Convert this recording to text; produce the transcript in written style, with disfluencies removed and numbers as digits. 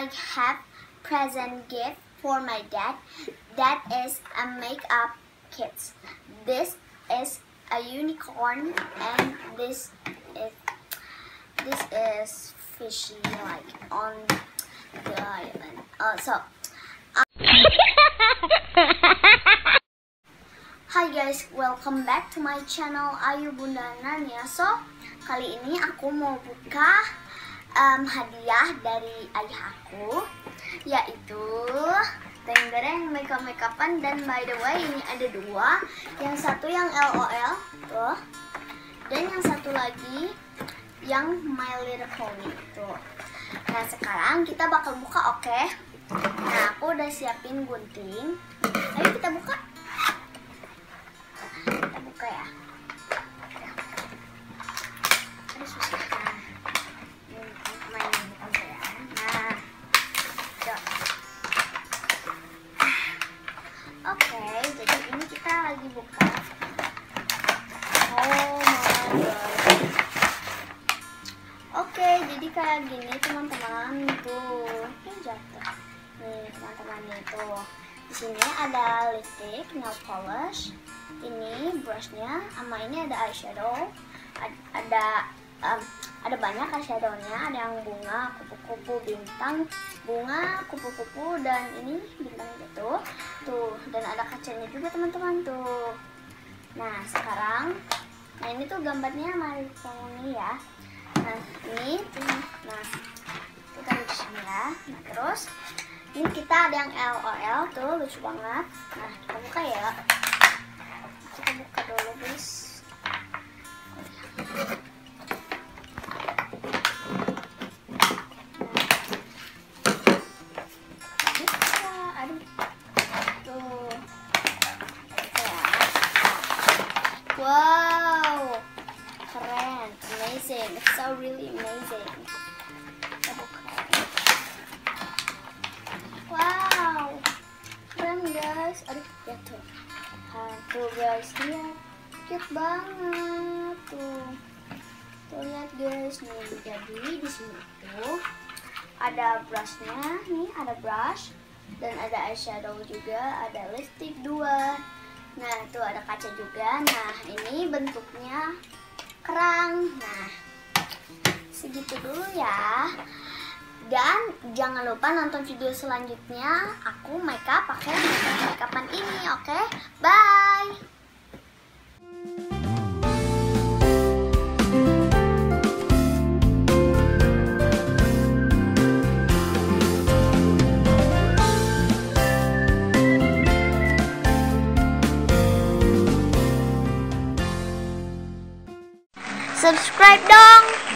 have present gift for my dad. That is a makeup kit. This is a unicorn, and this is fishy, like on the island. Hi guys, welcome back to my channel Ayu Bunda Nanya. So, kali ini aku mau buka hadiah dari ayah aku, yaitu teng-dereng makeup-makeupan. Dan by the way, ini ada dua, yang satu yang LOL tuh, dan yang satu lagi yang My Little Pony tuh. Nah, sekarang kita bakal buka, oke? Nah, aku udah siapin gunting. Ayo kita buka. Kita buka ya. Ada susah kan? Main buka ya. Nah, yuk. Oke, jadi ini kita lagi buka. Oh my god. Oke, jadi kayak gini teman-teman tuh. Jatuh. Nih teman-teman itu. Di sini ada lipstick, nail polish. Ini brushnya, sama ini ada eyeshadow. Ada banyak eyeshadownya. Ada yang bunga, kupu-kupu, bintang, bunga, kupu-kupu, dan ini bintang gitu. Tuh, dan ada kacanya juga teman-teman tuh. Nah sekarang, nah ini tuh gambarnya My Pony ya. Nah ini tuh, nah kita di sini ya. Nah terus ini kita ada yang LOL tuh, lucu banget. Nah kita buka ya. Kita buka dulu guys. Wow, keren, amazing, it's so really amazing. Kita buka. Wow, keren guys. Aduh, jatuh. Tuh guys, lihat, cute banget tuh. Tuh lihat guys, nih jadi di sini tuh ada brushnya, nih ada brush dan ada eyeshadow juga, ada lipstick 2. Nah tuh ada kaca juga. Nah ini bentuknya kerang. Nah segitu dulu ya. Dan jangan lupa nonton video selanjutnya. Aku makeup pakai makeupan ini, oke? Bye. Subscribe dong.